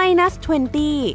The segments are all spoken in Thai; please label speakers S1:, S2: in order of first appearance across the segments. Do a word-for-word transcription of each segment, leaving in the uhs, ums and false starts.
S1: minus ยี่สิบ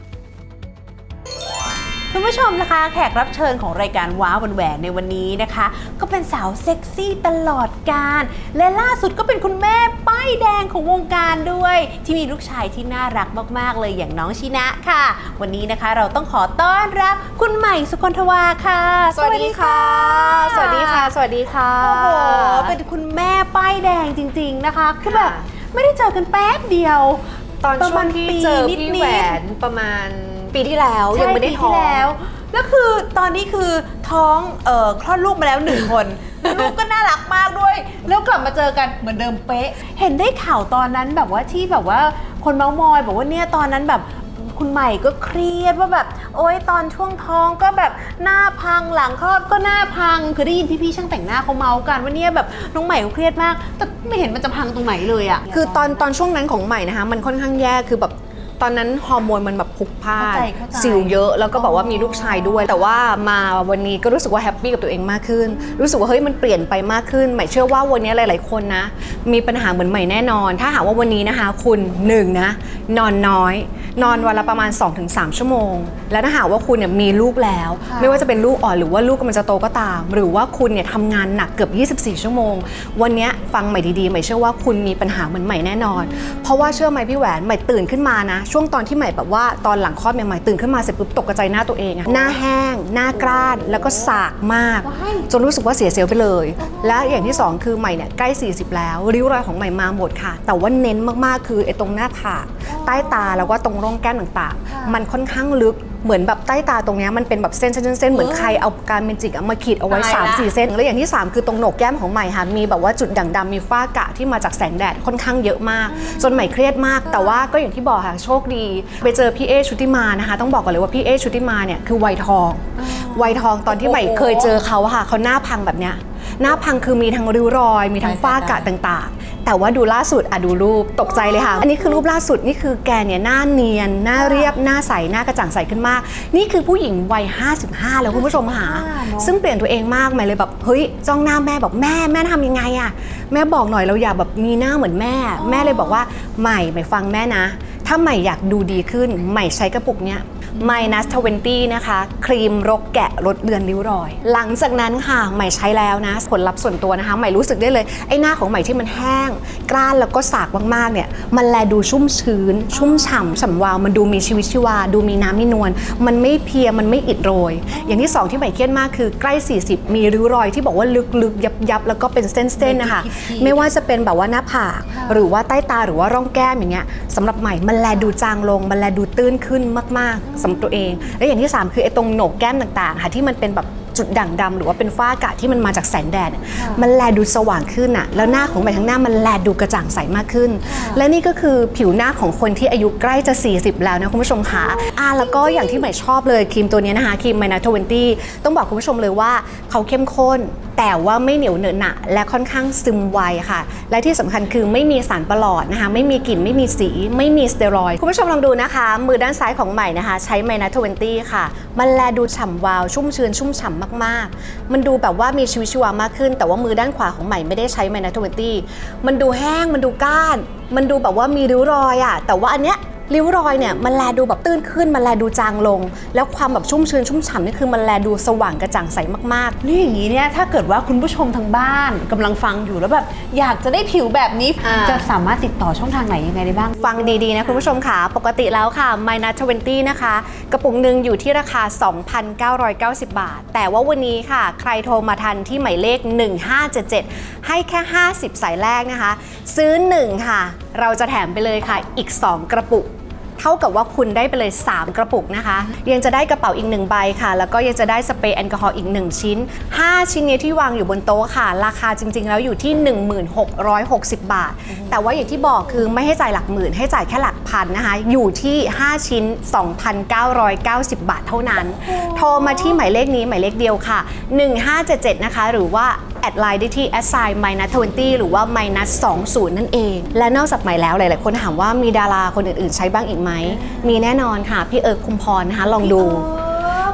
S1: คุณผู้ชมนะคะแขกรับเชิญของรายการว้าววันแหวนในวันนี้นะคะก็เป็นสาวเซ็กซี่ตลอดกาลและล่าสุดก็เป็นคุณแม่ป้ายแดงของวงการด้วยที่มีลูกชายที่น่ารักมากๆเลยอย่างน้องชินะค่ะวันนี้นะคะเราต้องขอต้อนรับคุณใหม่สุคนทวาค่ะ
S2: สวัสดีค่ะสวัสดีค่ะสวัสดีค่ะ
S1: โอ้โหเป็นคุณแม่ป้ายแดงจริงๆนะคะคือแบบไม่ได้เจอกันแป๊บเดียว
S2: ตอนช่วงที่เจอพี่แหวนประมาณปีที่แล้วยังไม่ได้ท้อง
S1: แล้วแล้วคือตอนนี้คือท้องเอ่อคลอดลูกมาแล้วหนึ่งคนลูกก็น่ารักมากด้วยแล้วกลับมาเจอกันเหมือนเดิมเป๊ะเห็นได้ข่าวตอนนั้นแบบว่าที่แบบว่าคนเมามอยบอกว่าเนี่ยตอนนั้นแบบคุณใหม่ก็เครียดว่าแบบโอ๊ยตอนช่วงท้องก็แบบหน้าพังหลังคลอดก็หน้าพังคือได้ยินพี่ๆช่างแต่งหน้าเขาเมากันว่าเนี่ยแบบน้องใหม่ก็เครียดมากแต่ไม่เห็นมันจะพังตรงไหนเลยอะ
S2: คือตอนตอนช่วงนั้นของใหม่นะคะมันค่อนข้างแย่คือแบบตอนนั้นฮอร์โมนมันแบบพลุกพล่านสิวเยอะแล้วก็บอกว่ามีลูกชายด้วยแต่ว่ามาวันนี้ก็รู้สึกว่าแฮปปี้กับตัวเองมากขึ้นรู้สึกว่าเฮ้ยมันเปลี่ยนไปมากขึ้นใหม่เชื่อว่าวันนี้หลายๆคนนะมีปัญหาเหมือนใหม่แน่นอนถ้าหากว่าวันนี้นะคะคุณหนึ่งนะนอนน้อยนอนวันละประมาณ สองถึงสาม ชั่วโมงแล้วถ้าหากว่าคุณเนี่ยมีลูกแล้วไม่ว่าจะเป็นลูกอ่อนหรือว่าลูกกำลังจะโตก็ตามหรือว่าคุณเนี่ยทำงานหนักเกือบยี่สิบสี่ชั่วโมงวันนี้ฟังใหม่ดีๆใหม่เชื่อว่าคุณมีปัญหาเหมือนใหม่แน่นอนเพราะว่าเชื่อไหมพี่แหวนใหม่ตื่นขึ้นมานะช่วงตอนที่ใหม่แบบว่าตอนหลังคลอดใหม่ๆตื่นขึ้นมาเสร็จปุ๊บตกใจหน้าตัวเองหน้าแห้งหน้ากร้านแล้วก็สากมากจนรู้สึกว่าเสียเซลล์ไปเลยและอย่างที่สองคือใหม่เนี่ยใกล้สี่สิบแล้วริ้วรอยของใหม่มาหมดค่ะแต่ว่าเน้นมากๆคือไอ้ตรงหน้าผากใต้ตาแล้วก็ตรงร่องแก้มต่างๆมันค่อนข้างลึกเหมือนแบบใต้ตาตรงนี้มันเป็นแบบเส้นเส้นเส้นเหมือนใครเอาการเมจิกมาขีดเอาไว้ สามสี่ เส้นแล้วอย่างที่สามคือตรงโหนกแก้มของใหม่ค่ะมีแบบว่าจุดด่างดำมีฝ้ากระที่มาจากแสงแดดค่อนข้างเยอะมากจนใหม่เครียดมากแต่ว่าก็อย่างที่บอกค่ะโชคดีไปเจอพี่เอชุติมานะคะต้องบอกก่อนเลยว่าพี่เอชุติมาเนี่ยคือวัยทองวัยทองตอนที่ใหม่เคยเจอเขาค่ะเขาหน้าพังแบบเนี้ยหน้าพังคือมีทั้งริ้วรอยมีทั้งฝ้ากระต่างๆแต่ว่าดูล่าสุดอ่ะดูรูปตกใจเลยค่ะอันนี้คือรูปล่าสุดนี่คือแกเนี่ยหน้าเนียนหน้าเรียบหน้าใสหน้ากระจ่างใสขึ้นมากนี่คือผู้หญิงวัยห้าสิบห้าแล้วคุณผู้ชมหาซึ่งเปลี่ยนตัวเองมากใหม่เลยแบบเฮ้ยจ้องหน้าแม่บอกแม่แม่ทำยังไงอะแม่บอกหน่อยเราอยากแบบมีหน้าเหมือนแม่แม่เลยบอกว่าใหม่ใหม่ฟังแม่นะถ้าใหม่อยากดูดีขึ้นใหม่ใช้กระปุกเนี้ยminus ยี่สิบนะคะครีมรกแกะลดเลือนริ้วรอยหลังจากนั้นค่ะใหม่ใช้แล้วนะผลลัพธ์ส่วนตัวนะคะใหม่รู้สึกได้เลยไอ้หน้าของใหม่ที่มันแห้งกร้านแล้วก็สากมากๆเนี่ยมันแลดูชุ่มชื้นชุ่มฉ่ำฉ่ำวาวมันดูมีชีวิตชีวาดูมีน้ำมีนวลมันไม่เพียมันไม่อิดโรยอย่างที่สองที่ใหม่เครียดมากคือใกล้สี่สิบมีริ้วรอยที่บอกว่าลึกๆยับๆแล้วก็เป็นเส้นๆนะคะไม่ว่าจะเป็นแบบว่าหน้าผากหรือว่าใต้ตาหรือว่าร่องแก้มอย่างเงี้ยสำหรับใหม่มันแลดูจางลงมันแลดูตื้นขึ้นมากๆสำหรับตัวเองและอย่างที่สามคือไอ้ตรงโหนกแก้มต่างๆค่ะที่มันเป็นแบบจุดด่างดำหรือว่าเป็นฝ้ากระที่มันมาจากแสงแดดมันแลดูสว่างขึ้นอ่ะแล้วหน้าของใบทั้งหน้ามันแลดูกระจ่างใสมากขึ้นและนี่ก็คือผิวหน้าของคนที่อายุใกล้จะสี่สิบแล้วนะคุณผู้ชมค่ะอ่าแล้วก็อย่างที่ใหม่ชอบเลยครีมตัวนี้นะคะครีม minus ยี่สิบต้องบอกคุณผู้ชมเลยว่าเขาเข้มข้นแต่ว่าไม่เหนียวเหนอะหนะและค่อนข้างซึมไวค่ะและที่สำคัญคือไม่มีสารประหลอดนะคะไม่มีกลิ่นไม่มีสีไม่มีสเตียรอยด์คุณผู้ชมลองดูนะคะมือด้านซ้ายของใหม่นะคะใช้ minus ยี่สิบค่ะมันแลดูฉ่ำวาวชุ่มชื้นชุ่มฉ่ำมากๆมันดูแบบว่ามีชีวิตชีวามากขึ้นแต่ว่ามือด้านขวาของใหม่ไม่ได้ใช้ minus ยี่สิบมันดูแห้งมันดูก้านมันดูแบบว่ามีริ้วรอยอ่ะแต่ว่าอันเนี้ยริ้วรอยเนี่ยมันแลดูแบบตื้นขึ้นมันแลดูจางลงแล้วความแบบชุ่มชื้นชุ่มฉ่ำนี่คือมันแลดูสว่างกระจ่างใสมากๆ
S1: นี่อย่างนี้เนี่ยถ้าเกิดว่าคุณผู้ชมทางบ้านกำลังฟังอยู่แล้วแบบอยากจะได้ผิวแบบนี้จะสามารถติดต่อช่องทางไหนยังไงได้บ้าง
S2: ฟังดีๆนะคุณผู้ชมค่ะปกติแล้วค่ะ minus ยี่สิบนะคะกระปุกหนึ่งอยู่ที่ราคา สองพันเก้าร้อยเก้าสิบ บาทแต่ว่าวันนี้ค่ะใครโทรมาทันที่หมายเลขหนึ่งห้าเจ็ดเจ็ดให้แค่ห้าสิบสายแรกนะคะซื้อหนึ่งค่ะเราจะแถมไปเลยค่ะอีกสองกระปุกเท่ากับว่าคุณได้ไปเลยสามกระปุกนะคะยังจะได้กระเป๋าอีกหนึ่งใบค่ะแล้วก็ยังจะได้สเปรย์แอลกอฮอล์อีกหนึ่งชิ้นห้าชิ้นนี้ที่วางอยู่บนโต๊ะค่ะราคาจริงๆแล้วอยู่ที่ หนึ่งพันหกร้อยหกสิบ บาทแต่ว่าอย่างที่บอกคือไม่ให้จ่ายหลักหมื่นให้จ่ายแค่หลักพันนะคะอยู่ที่ห้าชิ้น สองพันเก้าร้อยเก้าสิบ บาทเท่านั้นโทรมาที่หมายเลขนี้หมายเลขเดียวค่ะหนึ่งห้าเจ็ดเจ็ดนะคะหรือว่าแอดไลน์ได้ที่ แอท ไซน์ minus ยี่สิบ หรือว่า minus ยี่สิบ นั่นเองและนอกจากใหม่แล้วหลายๆคนถามว่ามีดาราคนอื่นๆใช้บ้างอีกไหมมีแน่นอนค่ะพี่เอิร์กคุมพรนะคะลองดู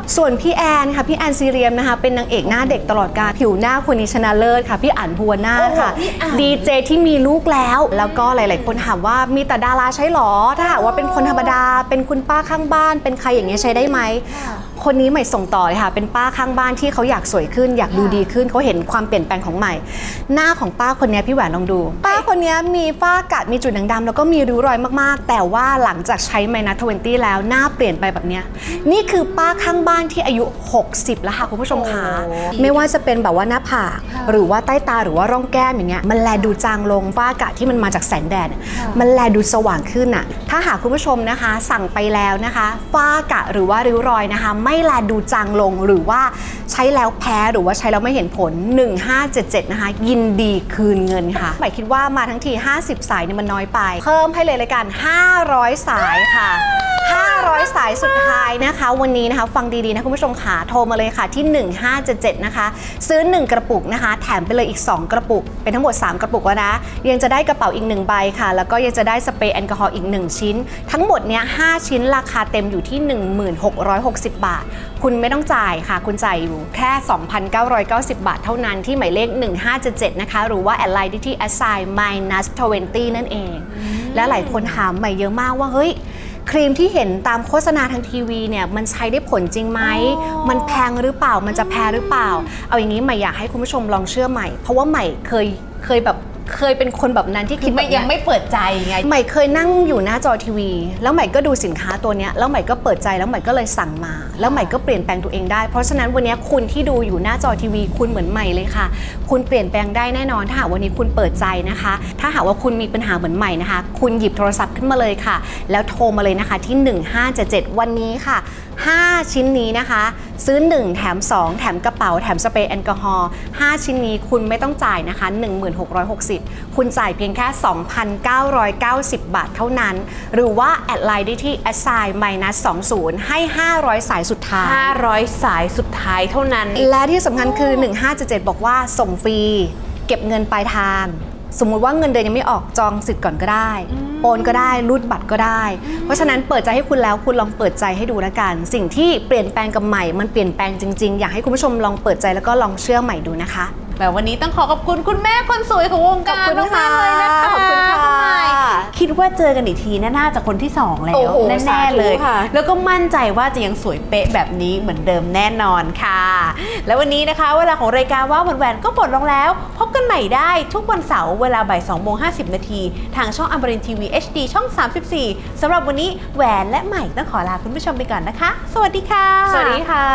S2: ส่วนพี่แอนค่ะพี่แอนซีเรียมนะคะเป็นนางเอกหน้าเด็กตลอดกาลผิวหน้าคนนี้ชนะเลิศค่ะพี่อั๋นภูวนาถค่ะดีเจที่มีลูกแล้วแล้วก็หลายๆคนถามว่ามีแต่ดาราใช้หรอถ้าหากว่าเป็นคนธรรมดาเป็นคุณป้าข้างบ้านเป็นใครอย่างเงี้ยใช้ได้ไหมคนนี้ใหม่ส่งต่อเลยค่ะเป็นป้าข้างบ้านที่เขาอยากสวยขึ้นอยากดูดีขึ้นเขาเห็นความเปลี่ยนแปลงของใหม่หน้าของป้าคนนี้พี่แหวนลองดูป้าคนนี้มีฝ้ากัดมีจุดด่างดำแล้วก็มีริ้วรอยมากๆแต่ว่าหลังจากใช้ไมนัสยี่สิบแล้วหน้าเปลี่ยนไปแบบนี้นี่คือป้าข้างบ้านที่อายุหกสิบแล้วค่ะคุณผู้ชมคะไม่ว่าจะเป็นแบบว่าหน้าผากหรือว่าใต้ตาหรือว่าร่องแก้มอย่างเงี้ยมันแลดูจางลงฝ้ากัดที่มันมาจากแสงแดดมันแลดูสว่างขึ้นอ่ะถ้าหากคุณผู้ชมนะคะสั่งไปแล้วนะคะฝ้ากะหรือว่าริ้วรอยนะคะไม่แลดูจางลงหรือว่าใช้แล้วแพ้หรือว่าใช้แล้วไม่เห็นผลหนึ่งห้าเจ็ดเจ็ดนะคะยินดีคืนเงินค่ะหมายคิดว่ามาทั้งทีห้าสิบสายเนี่ยมันน้อยไปเพิ่มให้เลยเลยกันห้าร้อยสายค่ะห้าร้อยสายสุดท้ายนะคะวันนี้นะคะฟังดีๆนะคุณผู้ชมค่ะโทรมาเลยค่ะที่หนึ่งห้าเจ็ดเจ็ดนะคะซื้อหนึ่งกระปุกนะคะแถมไปเลยอีกสองกระปุกเป็นทั้งหมดสามกระปุกแล้วนะยังจะได้กระเป๋าอีกหนึ่งใบค่ะแล้วก็ยังจะได้สเปรย์แอลกอฮอล์อีกหนึ่งชิ้นทั้งหมดเนี้ยห้าชิ้นราคาเต็มอยู่ที่ หนึ่งพันหกร้อยหกสิบ บาทคุณไม่ต้องจ่ายค่ะคุณจ่ายอยู่แค่ สองพันเก้าร้อยเก้าสิบ บาทเท่านั้นที่หมายเลขหนึ่งห้าเจ็ดเจ็ดนะคะหรือว่าแอดไลน์ที่ assign minus ยี่สิบนั่นเองและหลายคนถามใหม่เยอะมากว่าเฮ้ยครีมที่เห็นตามโฆษณาทางทีวีเนี่ยมันใช้ได้ผลจริงไหมมันแพงหรือเปล่ามันจะแพ้หรือเปล่าเอาอย่างนี้ใหม่อยากให้คุณผู้ชมลองเชื่อใหม่เพราะว่าใหม่เคยเคยแบบเคยเป็นคนแบบนั้นที่คิดแบบยังไม่เปิดใจไงใหม่เคยนั่งอยู่หน้าจอทีวีแล้วใหม่ก็ดูสินค้าตัวเนี้ยแล้วใหม่ก็เปิดใจแล้วใหม่ก็เลยสั่งมาแล้วใหม่ก็เปลี่ยนแปลงตัวเองได้เพราะฉะนั้นวันนี้คุณที่ดูอยู่หน้าจอทีวีคุณเหมือนใหม่เลยค่ะคุณเปลี่ยนแปลงได้แน่นอนถ้าหากวันนี้คุณเปิดใจนะคะถ้าหากว่าคุณมีปัญหาเหมือนใหม่นะคะคุณหยิบโทรศัพท์ขึ้นมาเลยค่ะแล้วโทรมาเลยนะคะที่หนึ่งห้าเจ็ดเจ็ดวันนี้ค่ะห้าชิ้นนี้นะคะซื้อหนึ่งแถมสองแถมกระเป๋าแถมสเปรย์แอลกอฮอล์ห้าชิ้นนี้คุณไม่ต้องจ่ายนะคะ หนึ่งพันหกร้อยหกสิบ คุณจ่ายเพียงแค่ สองพันเก้าร้อยเก้าสิบ บาทเท่านั้นหรือว่าแอดไลน์ได้ที่ assign minus ยี่สิบให้ห้าร้อยสายสุดท้ายห้าร้อยสายสุดท้ายเท่านั้นและที่สำคัญคือหนึ่งห้าเจ็ดเจ็ดบอกว่าส่งฟรีเก็บเงินปลายทางสมมุติว่าเงินเดือนยังไม่ออกจองสิทธิ์ก่อนก็ได้โอนก็ได้รูดบัตรก็ได้เพราะฉะนั้นเปิดใจให้คุณแล้วคุณลองเปิดใจให้ดูแล้วกันสิ่งที่เปลี่ยนแปลงกับใหม่มันเปลี่ยนแปลงจริงๆอยากให้คุณผู้ชมลองเปิดใจแล้วก็ลองเชื่อใหม่ดูนะคะแบบวันนี้ต้องขอขอบคุณคุณแม่คนสวยของวงการมากๆเลยนะคะขอบคุณค่ะคิดว่าเจอกันอีกทีน่าจะคนที่สองแล้วแน่ๆเลยแล้วก็มั่นใจว่าจะยังสวยเป๊ะแบบนี้เหมือนเดิมแน่นอนค่ะแล้ววันนี้นะคะเวลาของรายการว่าแหวนก็หมดลงแล้วพบกันใหม่ได้ทุกวันเสาร์เวลาบ่ายสองโมงห้าสิบนาทีทางช่องอมรินทร์ทีวี เอช ดี ช่องสามสิบสี่สำหรับวันนี้แหวนและใหม่ต้องขอลาคุณผู้ชมไปก่อนนะคะสวัสดีค่ะสวัสดีค่ะ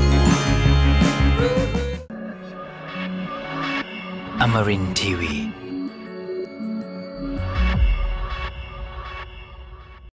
S3: Amarin Tiwi